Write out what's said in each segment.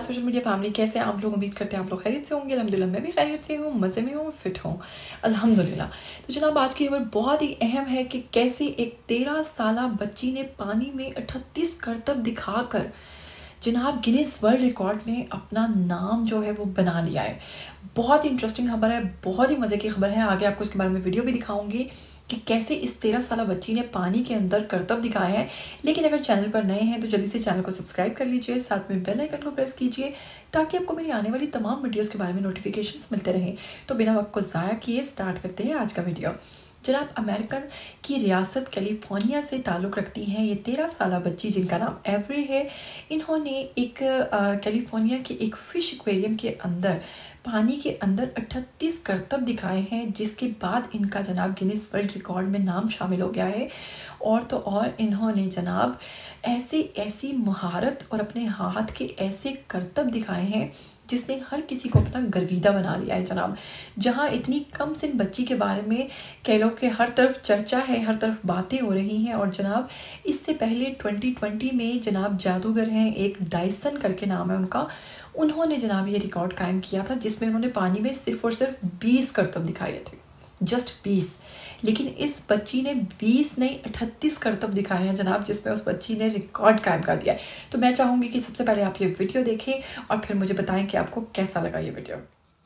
Social media family, कैसे आप लोग? उम्मीद करते हैं आप लोग खैरियत से होंगे। अल्हम्दुलिल्लाह मैं भी खैरियत से हूँ, मज़े में हूँ, फिट हूँ अल्हम्दुलिल्लाह। तो जनाब आज की खबर बहुत ही अहम है कि कैसे एक 13 साला बच्ची ने पानी में 38 करतब दिखाकर जनाब गिनीज वर्ल्ड रिकॉर्ड में अपना नाम जो है वो बना लिया है। बहुत ही इंटरेस्टिंग खबर है, बहुत ही मज़े की खबर है। आगे आपको इसके बारे में वीडियो भी दिखाऊंगी कि कैसे इस 13 साला बच्ची ने पानी के अंदर करतब दिखाए हैं। लेकिन अगर चैनल पर नए हैं तो जल्दी से चैनल को सब्सक्राइब कर लीजिए, साथ में बेल आइकन को प्रेस कीजिए ताकि आपको मेरी आने वाली तमाम वीडियोस के बारे में नोटिफिकेशंस मिलते रहें। तो बिना वक्त को ज़ाया किए स्टार्ट करते हैं आज का वीडियो। जनाब अमेरिकन की रियासत कैलिफोर्निया से ताल्लुक़ रखती हैं ये 13 साला बच्ची जिनका नाम एवरी है। इन्होंने एक कैलिफोर्निया के एक फ़िश एक्वेरियम के अंदर पानी के अंदर 38 करतब दिखाए हैं, जिसके बाद इनका जनाब गिनीज वर्ल्ड रिकॉर्ड में नाम शामिल हो गया है। और तो और इन्होंने जनाब ऐसी महारत और अपने हाथ के ऐसे करतब दिखाए हैं जिसने हर किसी को अपना गर्विदा बना लिया है जनाब। जहां इतनी कम सिन बच्ची के बारे में कह लो कि हर तरफ चर्चा है, हर तरफ बातें हो रही हैं। और जनाब इससे पहले 2020 में जनाब जादूगर हैं, एक डायसन करके नाम है उनका, उन्होंने जनाब ये रिकॉर्ड कायम किया था जिसमें उन्होंने पानी में सिर्फ और सिर्फ 20 करतब दिखाए थे, जस्ट 20। लेकिन इस बच्ची ने 20 नहीं 38 करतब दिखाए हैं जनाब, जिसमें उस बच्ची ने रिकॉर्ड कायम कर दिया है। तो मैं चाहूँगी कि सबसे पहले आप ये वीडियो देखें और फिर मुझे बताएं कि आपको कैसा लगा ये वीडियो।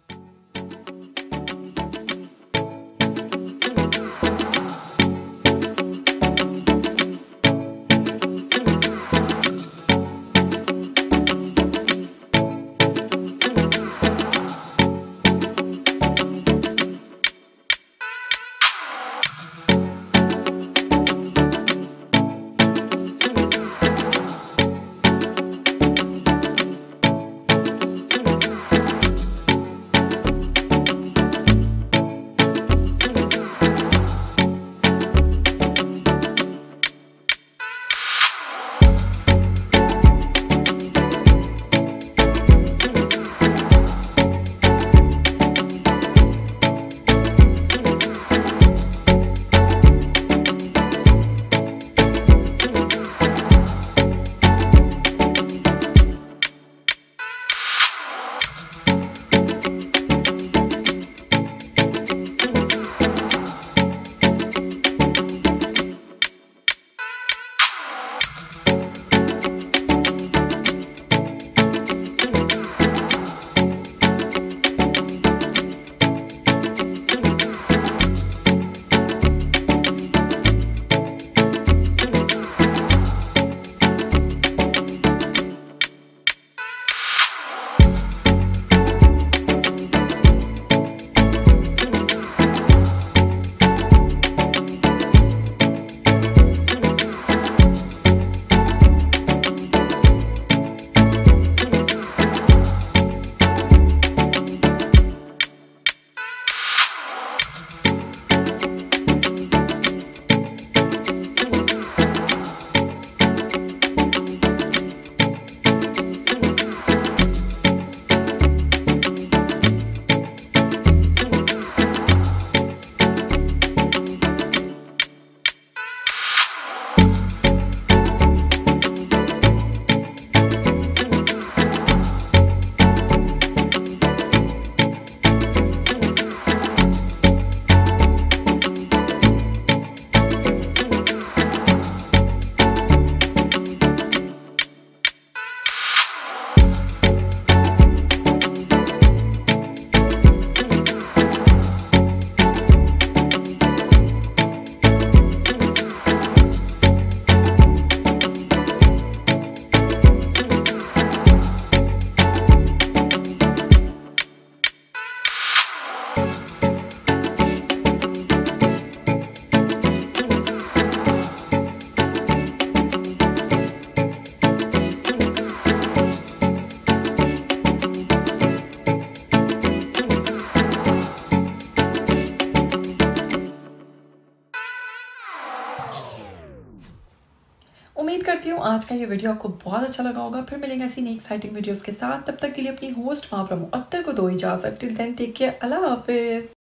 उम्मीद करती हूँ आज का ये वीडियो आपको बहुत अच्छा लगा होगा। फिर मिलेंगे ऐसी नई एक्साइटिंग वीडियोस के साथ। तब तक के लिए अपनी होस्ट मावरा मुअत्तर को दो इजाज़त। Till then take care, Allah हाफिज़।